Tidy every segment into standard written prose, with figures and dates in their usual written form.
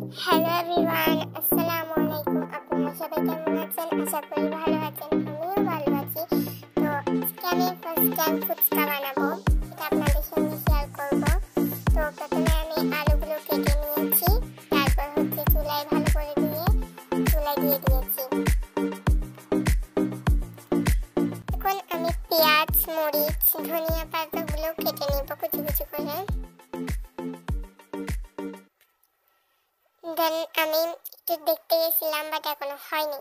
Hello everyone, আসসালামু আলাইকুম। আপনারা সবাই কেমন আছেন? আশা করি ভালো আছেন। আমিও ভালো আছি। তো আজকে আমি ফার্স্ট টাইম ফুচকা বানাবো, সেটা আপনাদের সঙ্গে শেয়ার করব। তো প্রথমে আমি আলুগুলো কেটে নিয়েছি, তারপর চুলায় ভালো করে চুলায় দিয়ে দিয়েছি। এখন আমি পেঁয়াজ, মরিচ, ধনিয়া পাতাগুলো কেটে নিব কুচি কুচি করে। দেন আমি একটু দেখতে গেছিলাম, বাট এখনো হয়নি।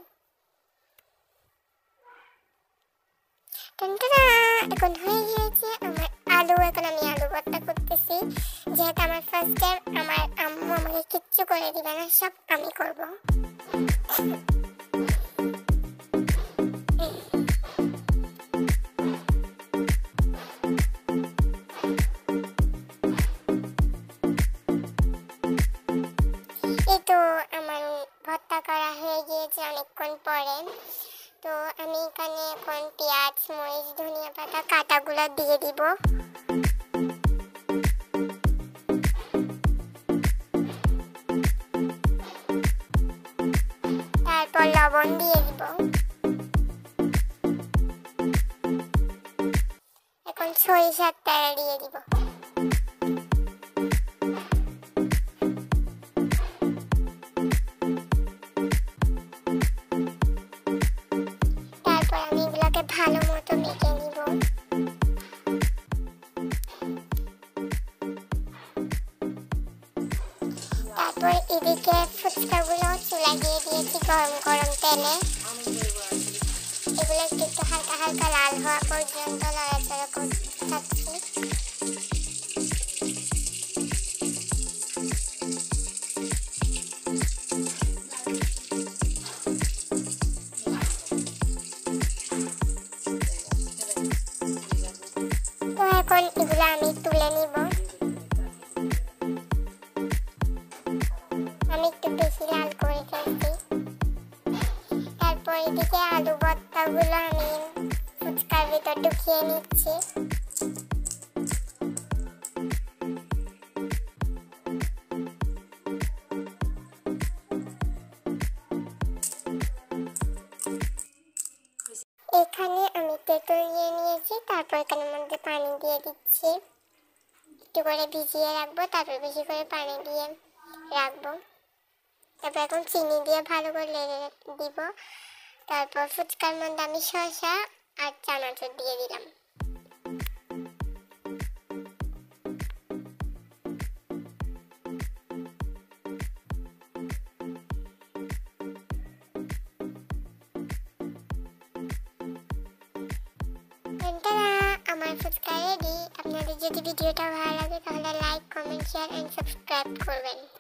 এখন হয়ে গিয়েছে আমার আলু। এখন আমি আলু ভর্তা করতেছি। যেহেতু আমার ফার্স্ট টাইম, আমার আম্মু আমাকে কিচ্ছু করে দিবে না, সব আমি করব। এই তো আমার ভর্তা করা হয়ে গিয়েছে অনেকক্ষণ পরে। তো আমি এখানে এখন পেঁয়াজ, মরিচ, ধনিয়া পাতা কাটাগুলো দিয়ে দিব। তারপর লবণ দিয়ে দিব। এখন সরিষার তেল দিয়ে দিব। তারপর আমি এগুলোকে ভালো মতো মেখে নিব। তারপর এদিকে ফুচকাগুলো চুলায় দিয়ে দিয়েছি গরম গরম তেলে। এগুলো একটু হালকা হালকা লাল হওয়া পর্যন্ত নাড়াচাড়া করছি। তো এখন এগুলো আমি তুলে নিব। আমি একটু বেশি লাল করে ফেলছি। তারপর এদিকে আলু ভর্তাগুলো আমি ফুচকার ভিতর ঢুকিয়ে নিচ্ছি। এখানে আমি তেঁতুল নিয়েছি। তারপর এখানের মধ্যে পানি দিয়ে দিচ্ছি, একটু করে ভিজিয়ে রাখবো। তারপর বেশি করে পানি দিয়ে রাখবো। তারপর এখন চিনি দিয়ে ভালো করে লেগে দিব। তারপর ফুচকার মধ্যে আমি শসা আর চানাচুর দিয়ে দিলাম। আমার ফুচকা রেডি। আপনাদের যদি ভিডিওটা ভালো লাগে তাহলে like, comment, share and subscribe করবেন।